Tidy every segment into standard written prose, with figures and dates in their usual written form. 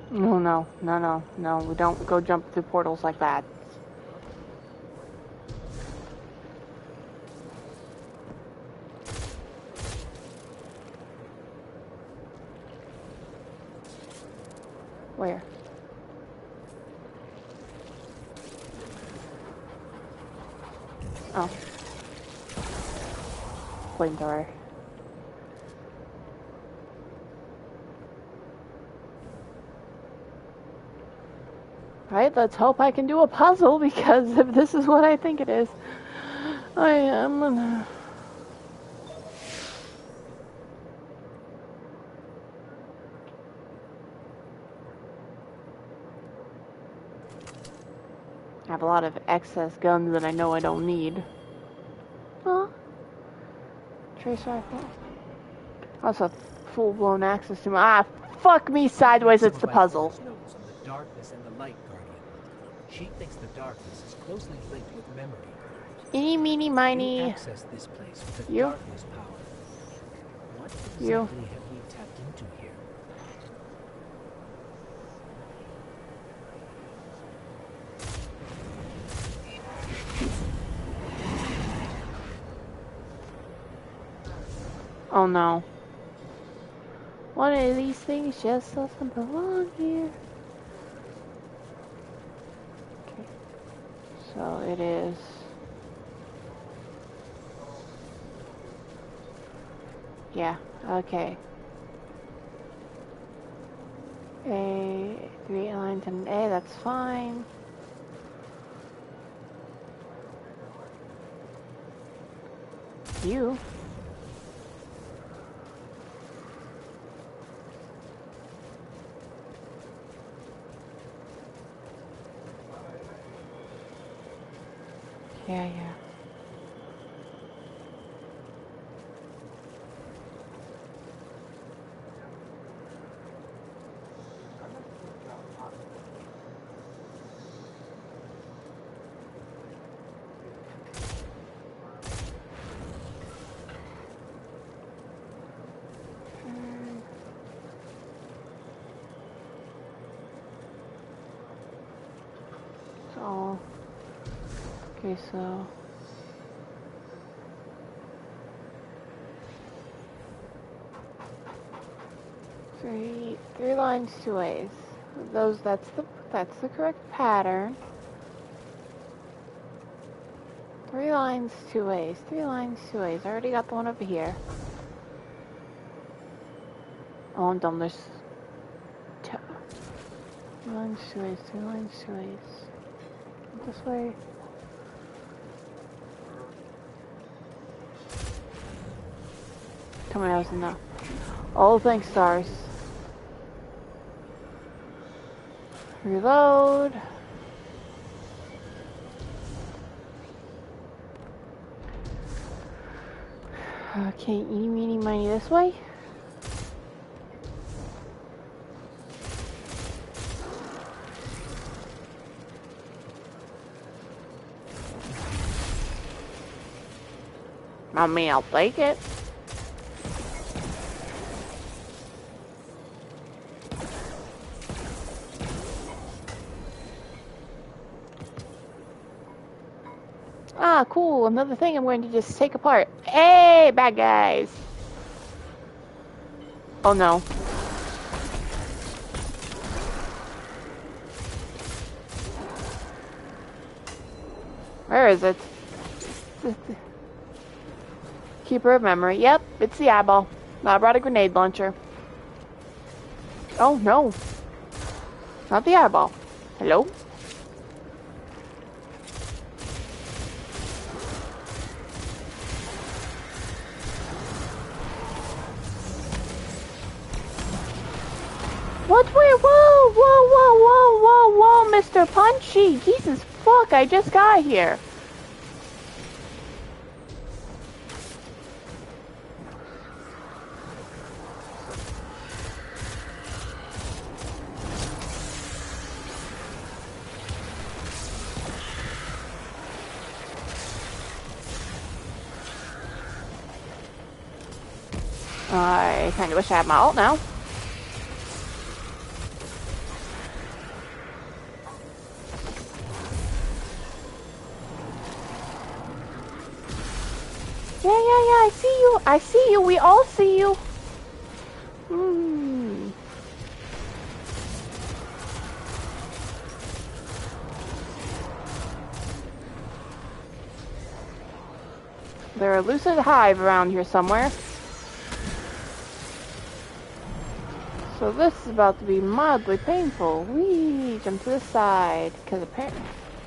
No, no, no, no, no. We don't go jump through portals like that. Where? Oh. Flamethrower. Right, let's hope I can do a puzzle, because if this is what I think it is, I am gonna... I have a lot of excess guns that I know I don't need. Huh? Trace rifle. Also, full-blown access to my... Ah, fuck me sideways, it's the puzzle. Notes on the darkness and the light, Guardian. She thinks the darkness is closely linked with memory. Eeny, meeny, miny. You access this place with the You? darkness power. What exactly have we tapped into here? Oh no. One of these things just doesn't belong here. Okay. So it is... Yeah, okay. A, 3 lines and A, that's fine. You? Yeah. So, okay, so... Three lines, 2 ways. That's the correct pattern. 3 lines, 2 ways. 3 lines, 2 ways. I already got the one over here. Oh, I'm dumb. There's 2 lines, 2 ways. 3 lines, 2 ways. This way. Tell me I was enough. Oh, thanks, stars. Reload. Okay, eeny, meeny, miny this way. I mean, I'll take it. Ah, cool. Another thing I'm going to just take apart. Hey, bad guys. Oh, no. Where is it? Keeper of memory. Yep, it's the eyeball. I brought a grenade launcher. Oh, no. Not the eyeball. Hello? What? Where? Whoa, Mr. Punchy. Jesus fuck, I just got here. I kinda wish I had my ult now. Yeah, I see you. I see you. We all see you. Hmm. There's a lucid hive around here somewhere. So this is about to be mildly painful. Whee! Jump to the side, because apparently...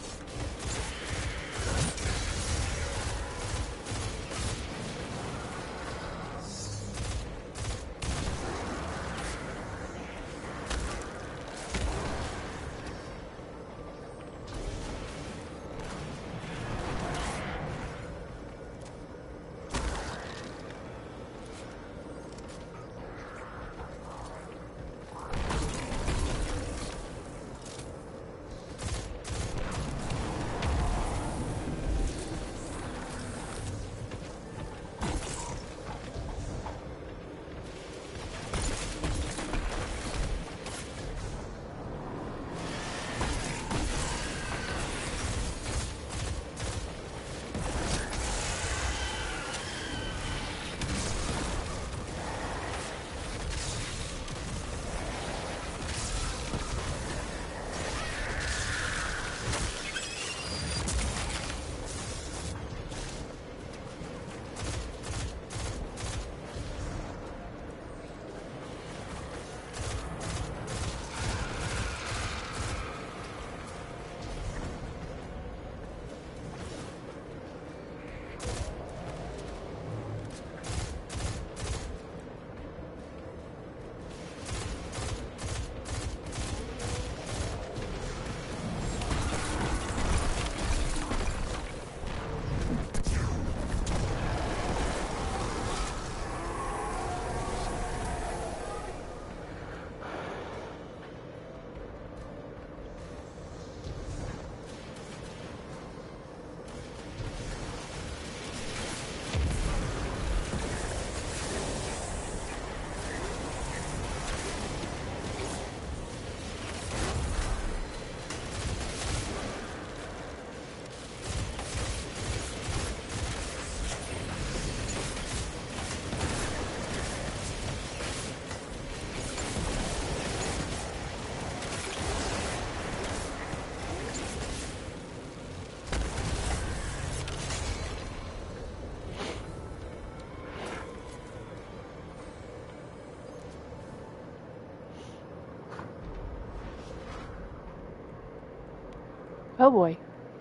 Oh boy.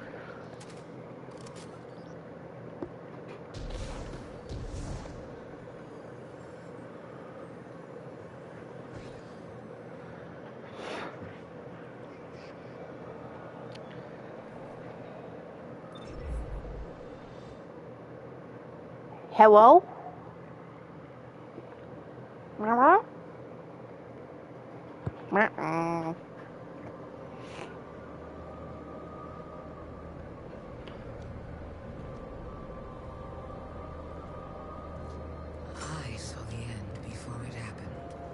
Hello? Hello? I saw the end before it happened.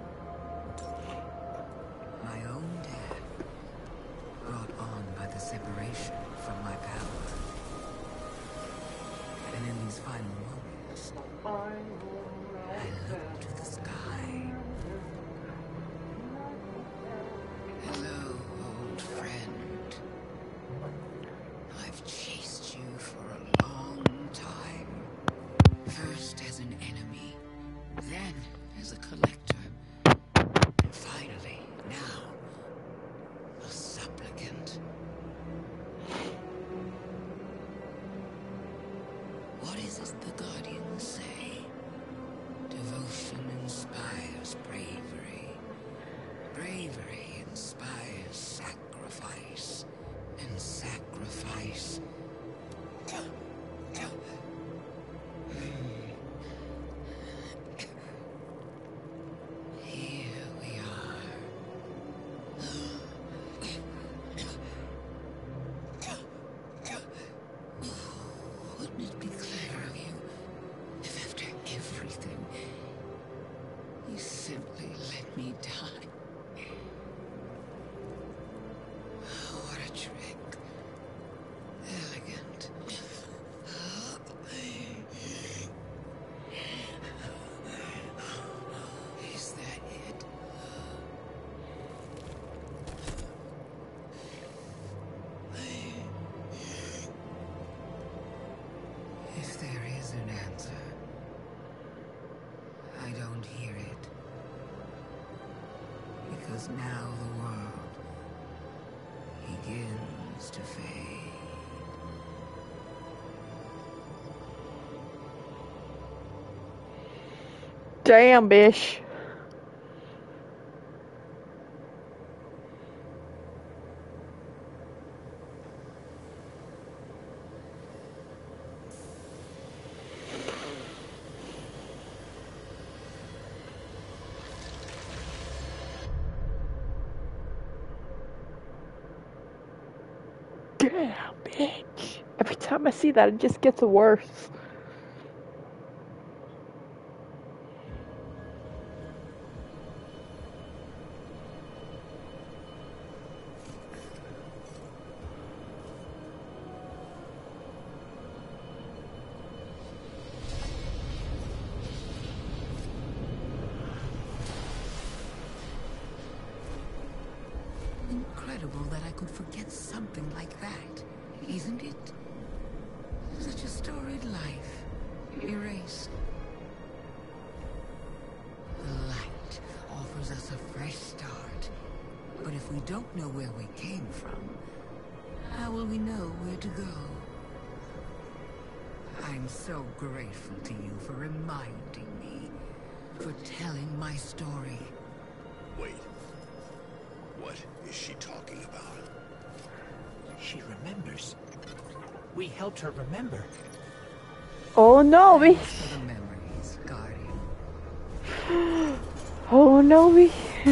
My own dad, brought on by the separation from my power. And in these final moments, I looked to the sky. Hello, old friend. I've chased you for a long time. First as an enemy, then as a collector, and finally, now, a supplicant. What is it the Guardians say? Devotion and because now the world begins to fade. Damn, bitch. Damn, bitch. Every time I see that, it just gets worse. Incredible that I could forget something like that, isn't it? Such a storied life, erased. The light offers us a fresh start. But if we don't know where we came from, how will we know where to go? I'm so grateful to you for reminding me, for telling my story. Wait. What is she talking about? She remembers. We helped her remember. Oh no, Thanks bitch. for the memories, Guardian. Oh no, bitch.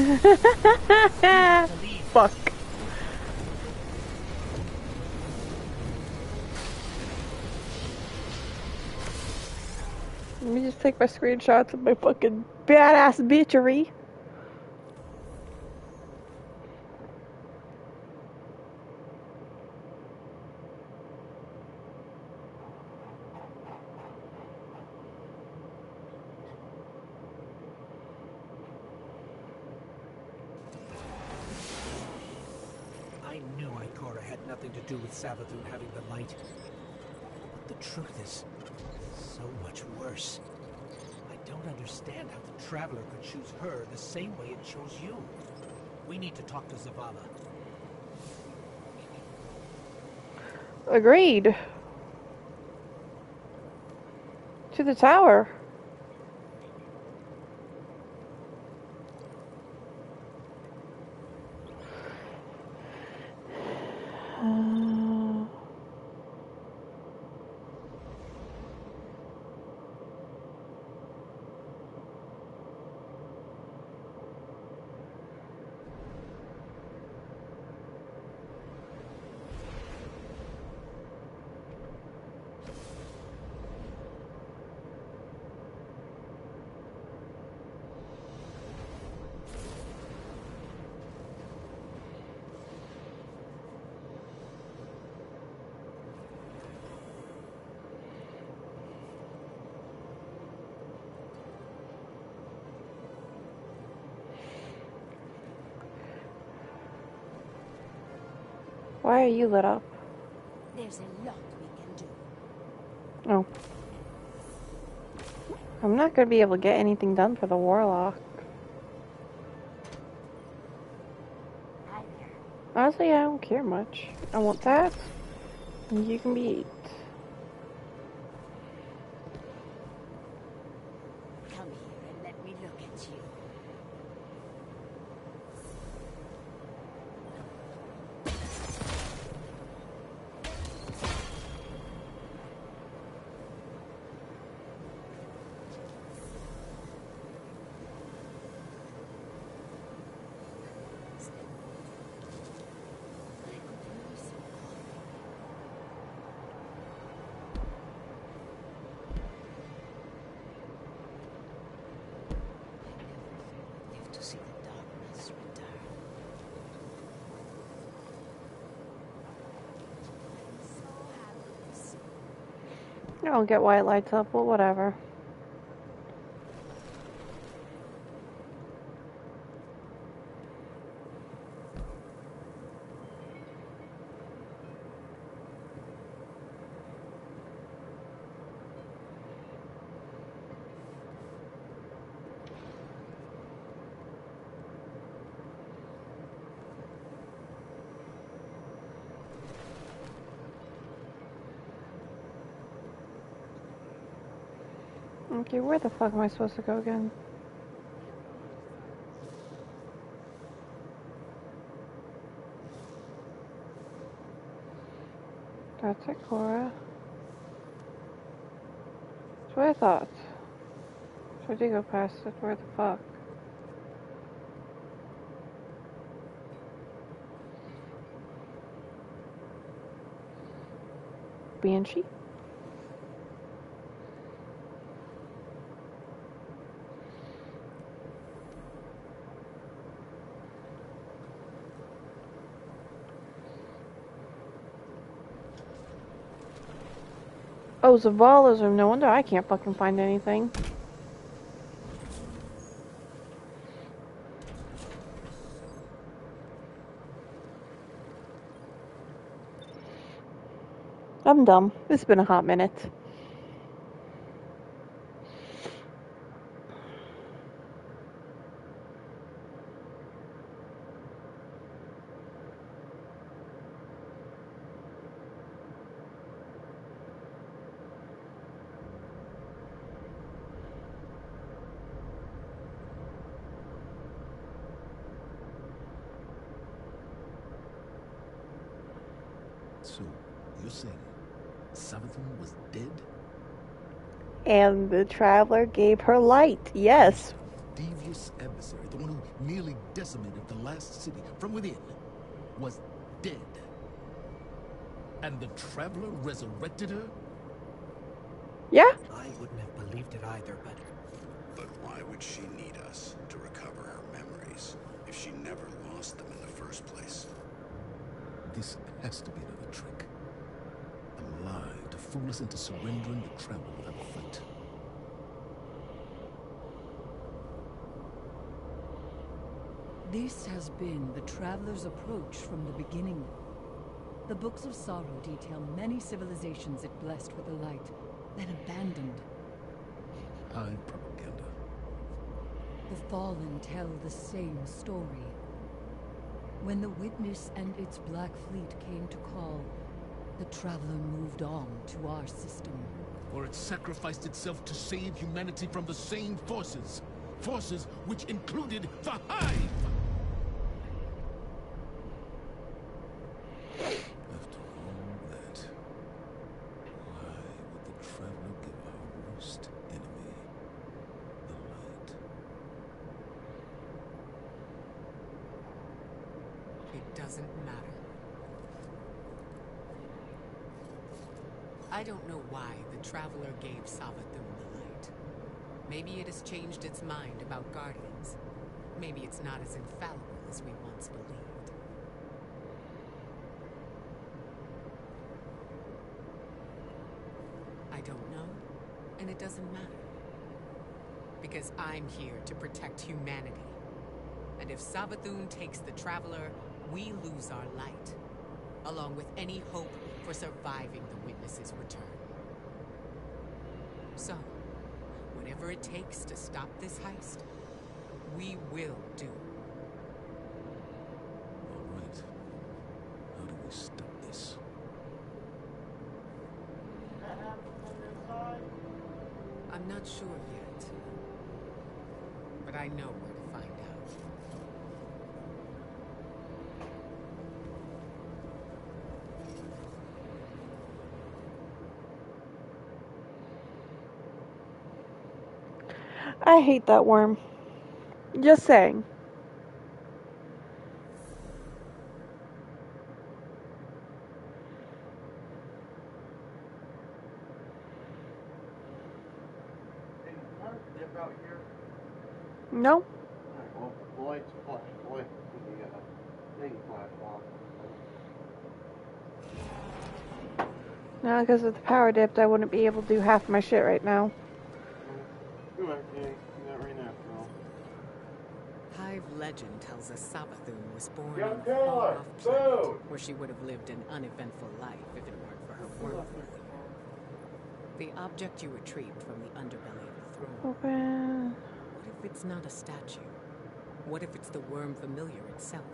Fuck. Let me just take my screenshots of my fucking badass bitchery. I knew Ikora had nothing to do with Savathun having the light. But the truth is so much worse. I don't understand how the Traveler could choose her the same way it chose you. We need to talk to Zavala. Agreed. To the tower. Why are you lit up? There's a lot we can do. Oh. I'm not gonna be able to get anything done for the warlock. Hi there. Honestly, I don't care much. I want that, and you can be eat. Come here and let me look at you. Live to see the darkness return. I'm so happy to see you. I don't get why it lights up, but whatever. Okay, where the fuck am I supposed to go again? That's it, Cora. That's what I thought. So I did go past it. Where the fuck? Banshee? Oh, Zavala's room. No wonder I can't fucking find anything. I'm dumb. It's been a hot minute. So, you're saying Savathun was dead? And the traveler gave her light. Yes. Devious adversary, the one who nearly decimated the last city from within, was dead. And the traveler resurrected her? Yeah? I wouldn't have believed it either, but But why would she need us to recover her memories if she never lost them in the first place? This has to be another trick. A lie to fool us into surrendering the traveler without a fight. This has been the Traveler's approach from the beginning. The Books of Sorrow detail many civilizations it blessed with the light, then abandoned. High propaganda. The Fallen tell the same story. When the Witness and its Black Fleet came to call, the Traveler moved on to our system. Or it sacrificed itself to save humanity from the same forces. Forces which included the Hive! After all that, why would the Traveler give our worst enemy the light? It doesn't matter. I don't know why the Traveler gave Savathun the light. Maybe it has changed its mind about Guardians. Maybe it's not as infallible as we once believed. I don't know, and it doesn't matter. Because I'm here to protect humanity. And if Savathun takes the Traveler, we lose our light, along with any hope for surviving the Witness's return. So, whatever it takes to stop this heist, we will do. All right. How do we stop this? I'm not sure yet, but I know where to find out. I hate that worm. Just saying. No? Well, the lights flash white when the thing flash off. No, because of the power dipped, I wouldn't be able to do half my shit right now. Come on, yeah, do that right now, Hive legend tells us Savathun was born Young on a Taylor, far-off planet food! where she would have lived an uneventful life if it weren't for her worm failure. The object you retrieved from the underbelly of the throne. Open. What if it's not a statue? What if it's the worm familiar itself,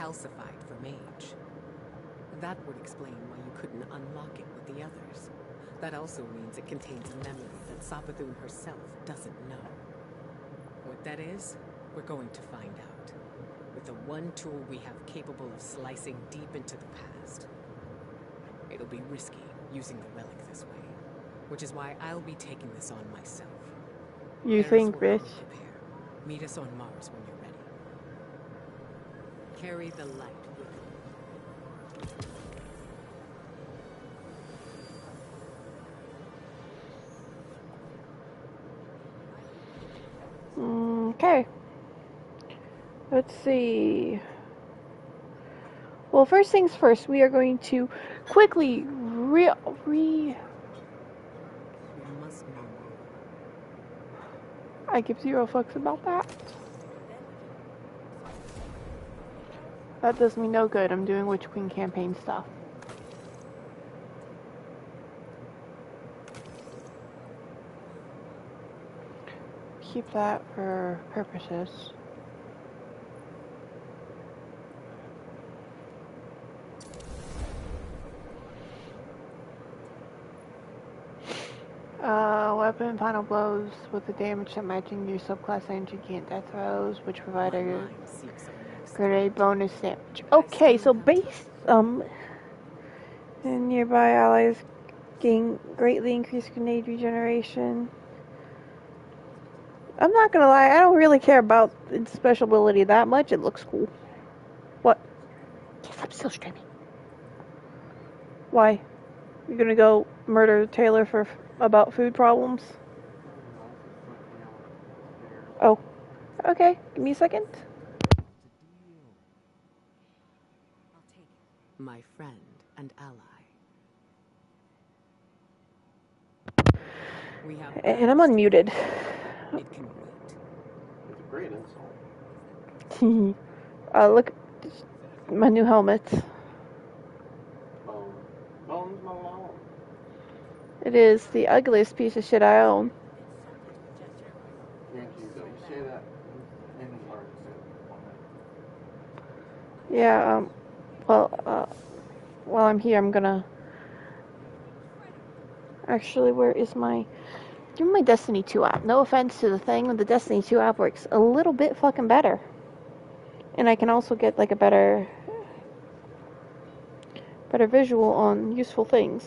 calcified from age? That would explain why you couldn't unlock it with the others. That also means it contains a memory that Savathun herself doesn't know. What that is, we're going to find out. With the one tool we have capable of slicing deep into the past. It'll be risky using the relic this way, which is why I'll be taking this on myself. You Eris think, will bitch? come prepare. Meet us on Mars when you're ready. Carry the light with you. Okay. Let's see. Well, first things first, we are going to quickly You must know more. I give zero fucks about that. That does me no good. I'm doing Witch Queen campaign stuff. Keep that for purposes. Weapon final blows with the damage that matching your subclass energy gain death throws, which provide My a mind seeks our next grenade bonus damage. Okay, so base and nearby allies gain greatly increased grenade regeneration. I'm not gonna lie, I don't really care about its special ability that much. It looks cool. What? Yes, I'm still streaming. Why? You're gonna go murder Taylor for about food problems? Oh. Okay, give me a second. My friend and ally. We have And I'm unmuted. It can wait. It's a great insult. Look, my new helmet. Bones Malone. It is the ugliest piece of shit I own. Thank you, though. You say that in the art. Yeah, well, while I'm here, I'm gonna... Actually, where is my... Give me my Destiny 2 app. No offense to the thing, but the Destiny 2 app works a little bit fucking better. And I can also get, like, a better visual on useful things.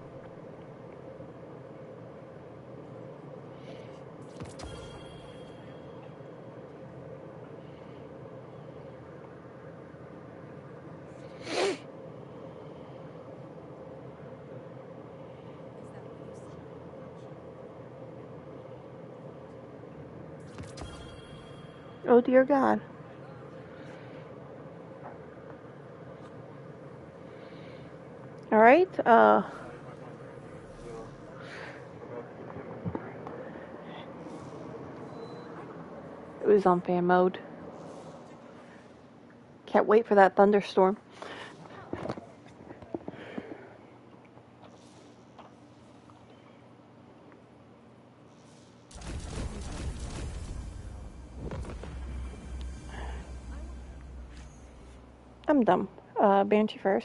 Oh dear God. Alright, it was on fan mode. Can't wait for that thunderstorm. I'm dumb. Banshee first.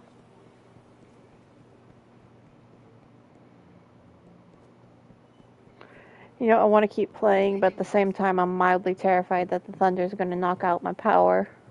You know, I want to keep playing, but at the same time, I'm mildly terrified that the thunder is going to knock out my power.